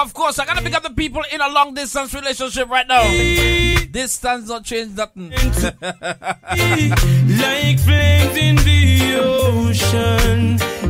of course, I gotta pick up the people in a long distance relationship right now. Distance don't change nothing. Like flames in the ocean,